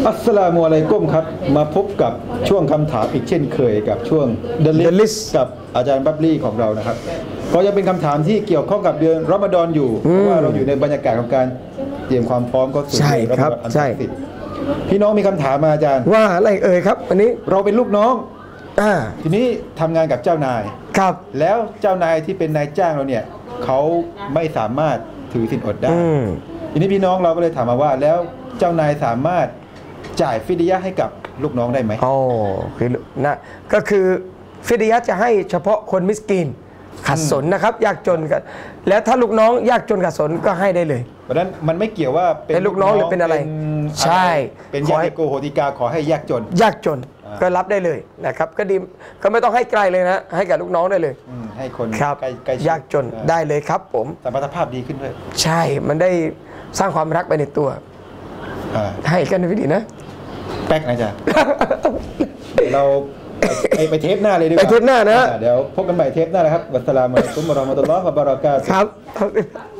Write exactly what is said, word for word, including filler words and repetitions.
อัสสลามุอะลัยกุมครับมาพบกับช่วงคำถามอีกเช่นเคยกับช่วง The List กับอาจารย์บับลี่ของเรานะครับก็ยังเป็นคำถามที่เกี่ยวข้องกับเดือนรอมฎอนอยู่เพราะว่าเราอยู่ในบรรยากาศของการเตรียมความพร้อมก็สู่เดือนรอมฎอนอันศักดิ์สิทธิ์พี่น้องมีคำถามมาอาจารย์ว่าอะไรเอ่ยครับอันนี้เราเป็นลูกน้องอ่าทีนี้ทำงานกับเจ้านายครับแล้วเจ้านายที่เป็นนายจ้างเราเนี่ยเขาไม่สามารถถือศีลอดได้ทีนี้พี่น้องเราก็เลยถามมาว่าแล้วเจ้านายสามารถจ่ายฟิดยะห์ให้กับลูกน้องได้ไหมอ๋อคือนะก็คือฟิดยะห์จะให้เฉพาะคนมิสกีนขัดสนนะครับยากจนกันแล้วถ้าลูกน้องยากจนขัดสนก็ให้ได้เลยเพราะฉะนั้นมันไม่เกี่ยวว่าเป็นลูกน้องหรือเป็นอะไรใช่เป็นยาติโกโหติกาขอให้ยากจนยากจนก็รับได้เลยนะครับก็ดีก็ไม่ต้องให้ไกลเลยนะให้กับลูกน้องได้เลยให้คนใกล้ยากจนได้เลยครับผมสมรรถภาพดีขึ้นด้วยใช่มันได้สร้างความรักไปในตัวให้กันในวิธีนะแป๊กนะจ๊ะเราไปไปเทปหน้าเลยดีกว่าไปเทปหน้านะเดี๋ยวพบกันใหม่เทปหน้านะครับวัสสลามุอะลัยกุมวะเราะห์มะตุลลอฮ์วะบะเราะกาตุฮ์ครับ